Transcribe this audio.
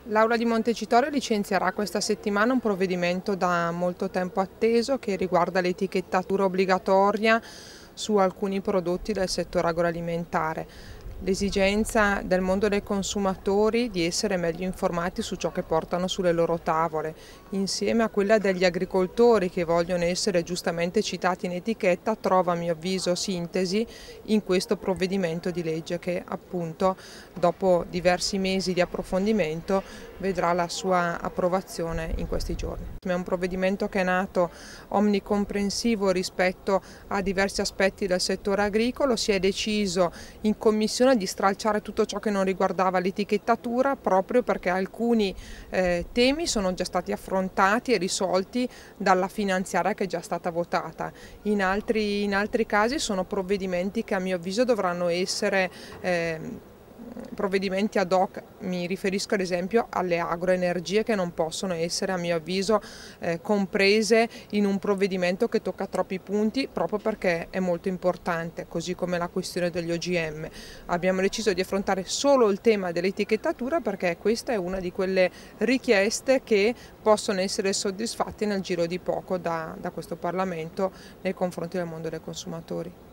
L'Aula di Montecitorio licenzierà questa settimana un provvedimento da molto tempo atteso che riguarda l'etichettatura obbligatoria su alcuni prodotti del settore agroalimentare. L'esigenza del mondo dei consumatori di essere meglio informati su ciò che portano sulle loro tavole, insieme a quella degli agricoltori che vogliono essere giustamente citati in etichetta, trova a mio avviso sintesi in questo provvedimento di legge che appunto dopo diversi mesi di approfondimento vedrà la sua approvazione in questi giorni. È un provvedimento che è nato omnicomprensivo rispetto a diversi aspetti del settore agricolo. Si è deciso in commissione di stralciare tutto ciò che non riguardava l'etichettatura proprio perché alcuni temi sono già stati affrontati e risolti dalla finanziaria che è già stata votata. In altri casi sono provvedimenti che a mio avviso dovranno essere provvedimenti ad hoc, mi riferisco ad esempio alle agroenergie che non possono essere a mio avviso comprese in un provvedimento che tocca troppi punti proprio perché è molto importante, così come la questione degli OGM. Abbiamo deciso di affrontare solo il tema dell'etichettatura perché questa è una di quelle richieste che possono essere soddisfatte nel giro di poco da questo Parlamento nei confronti del mondo dei consumatori.